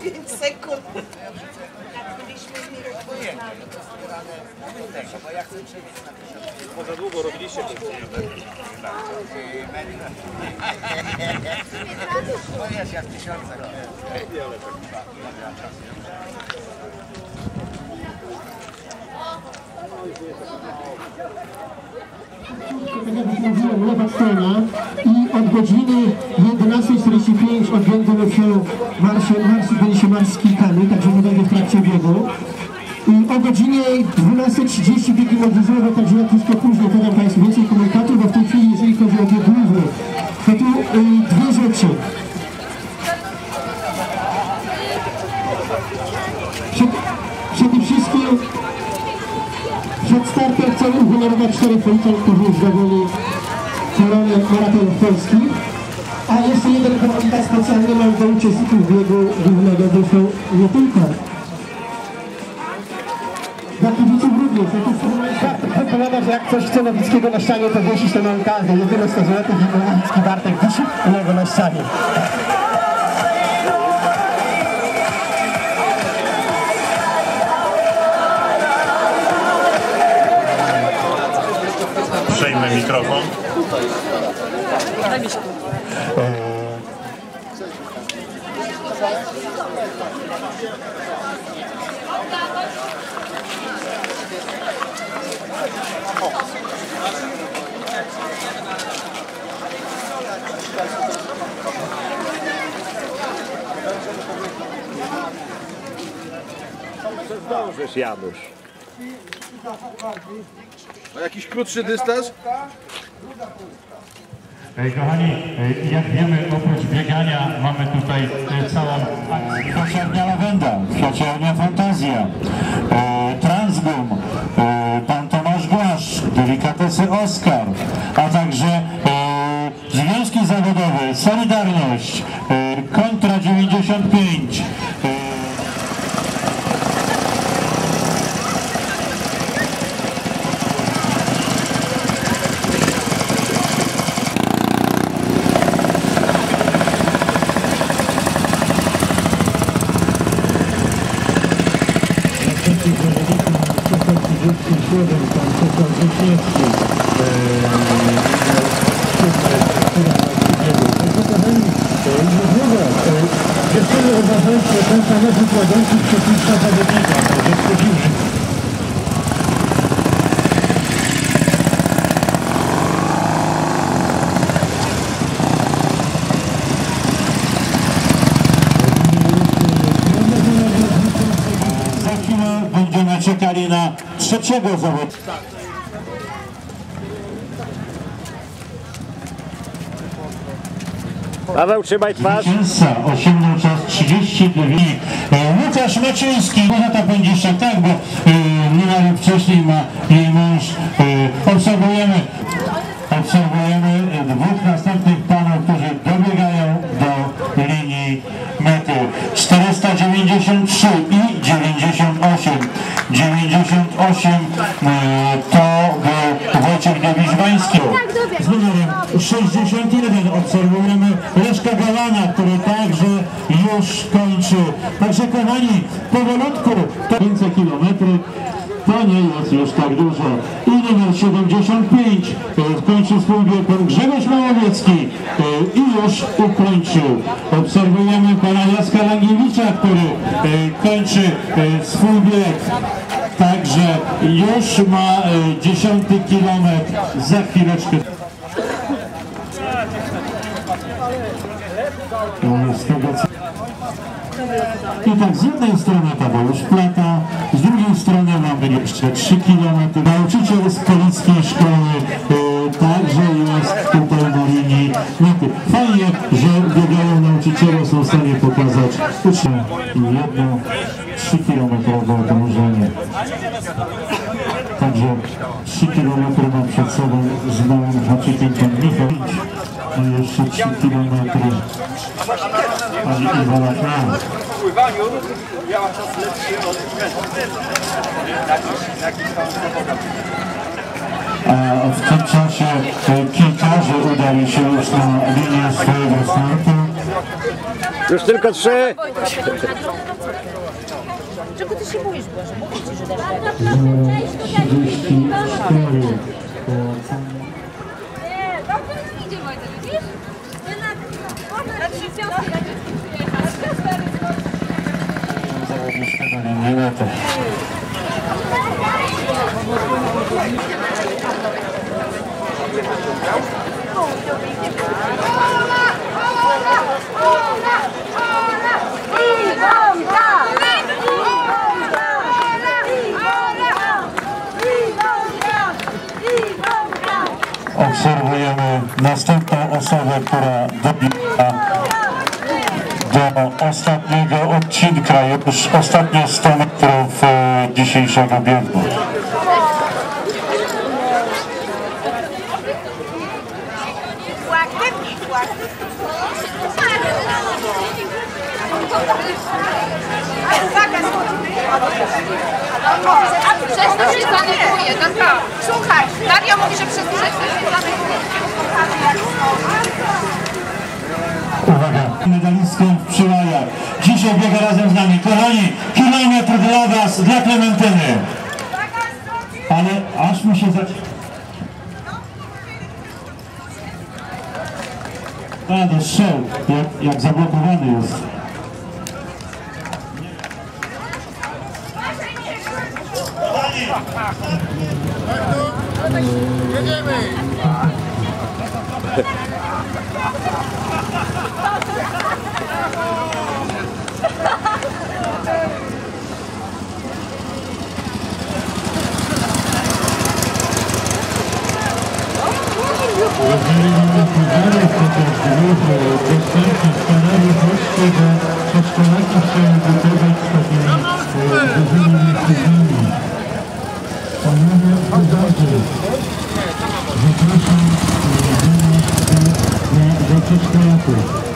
5 sekund. Bo ja chcę przebiec na 1000. Bo za długo robiliście to. No jest, jak 1000. Lewa strona i od godziny 11:45 odbędą się będzie się marsz z kilkami, także nie będzie w trakcie biegu. I o godzinie 12:30 biegi młodzieżowe, także jak troszkę później podam Państwu więcej komunikatów, bo w tej chwili, jeżeli chodzi o bieg główny, to tu dwie rzeczy. Przede wszystkim przed startem chcemy uhonorować 4 policjantów, którzy zdobyli koronę maratonów polskich. A jeszcze jeden komunikat specjalny mam do uczestników biegu głównego, bo są nie tylko dla kibiców również. Wypowiada, że jak ktoś chce Nowickiego na ścianie, to wiesić to na okazję. Jedyne 100 zł i Nowicki Bartek wisi u niego na ścianie. Przejmę mikrofon. Zdążysz, Janusz. A jakiś krótszy dystans? Kochani, jak wiemy, oprócz biegania mamy tutaj całą kwiaciarnia Lawenda, kwiaciarnia Fantazja, Transgum, pan Tomasz Głaszcz, Delikatesy Oskar, a także związki zawodowe, Solidarność, Kontra 95, pan Czesław Wiśniewski, dziewczyny uważają, że ten samochód ładunki przepiska zawodnika, to jest przeciwny. Będziemy czekali na trzeciego zawodnika. Paweł, trzymaj twarz. Osiągnął czas 32. Łukasz Maciejski, Beata Pędziszczak, tak, bo minęli wcześniej ma jej mąż. Obserwujemy dwóch następnych panów, którzy dobiegają do linii mety. 493 i 98. 98 to był Wojciech Dowiżwański. Z numerem 61 obserwujemy Leszka Galana, który także już kończy. Także kochani, powolutku to 500 km. To nie jest już tak dużo. I numer 75 kończy swój bieg pan Grzegorz Małowiecki i już ukończył. Obserwujemy pana Jacka Langiewicza, który kończy swój bieg. Także już ma 10 kilometr. Za chwileczkę. Z tego co... I tak z jednej strony Tadeusz Plata, z drugiej strony mamy jeszcze 3 km. Nauczyciel z polickiej szkoły także jest tutaj na linii mety. Fajnie, że biegają nauczyciele, są w stanie pokazać uczniom jedno 3-kilometrowe okrążenie. Także 3 km ma przed sobą z małym haczykiem pan Michał. No jeszcze 3 km. Pani Iwona Kran. W pływaniu miała czas lepszy od A w tym czasie piłkarze udali się już na linię swojego startu. Już tylko 3. Czego ty się boisz, Boże? Mówię ci, że dasz radę. 34. Nie, dobrze nam idzie, Wojtek, widzisz? Na 30 Zawodniczka do linii mety. Obserwujemy następną osobę, która dobiła do ostatniego odcinka, już ostatnie 100 metrów dzisiejszego biegu. Przez to się zaneguje, tak? Słuchaj, Nadia mówi, że przez to się zaneguje. Uwaga, medalistką w Przyłajach. Dzisiaj biega razem z nami. Kochani, kilometr dla was, dla Klementyny. Ale aż mi się A, to strzał, jak zablokowany jest. Jedziemy! Jeżeli mamy pożarów chociaż dwóch dostępnych scenariusz właśnie do przedszkolaki chciałem gotować z takimi dużymi nieślubnymi. Panowie pożarze, zapraszam do przedszkolaków.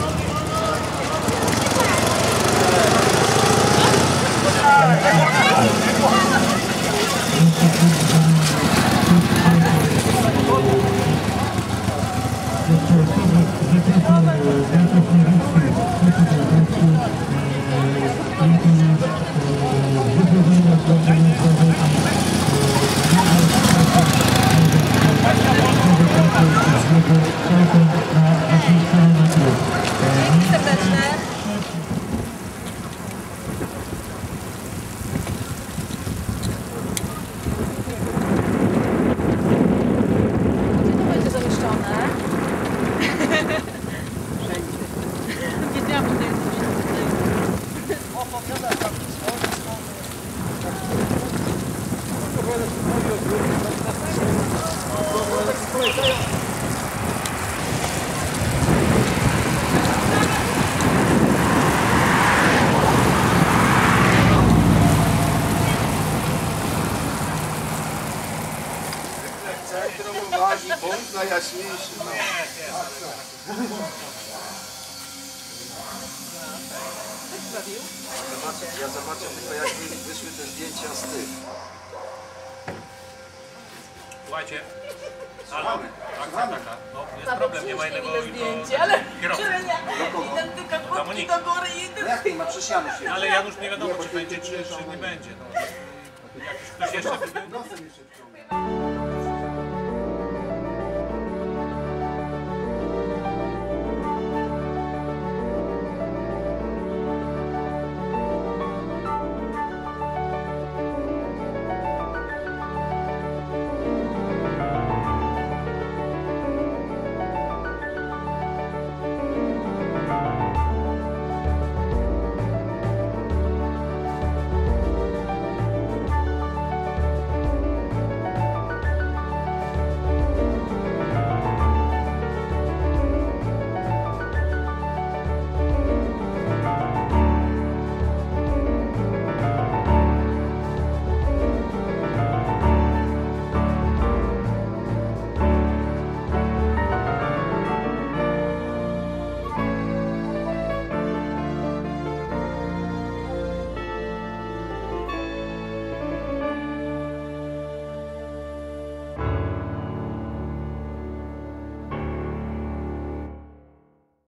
Punkt najjaśniejszy. No. Ja zobaczę tylko, jak wyszły te zdjęcia z tych. Słuchajcie, Ala, taka, no jest problem, nie ma innego kierowcy. Do Moniki. Jak nie ma, przecież Janusz jest. Ale Janusz nie wiadomo, czy będzie, czy nie będzie. No. Jak ktoś jeszcze...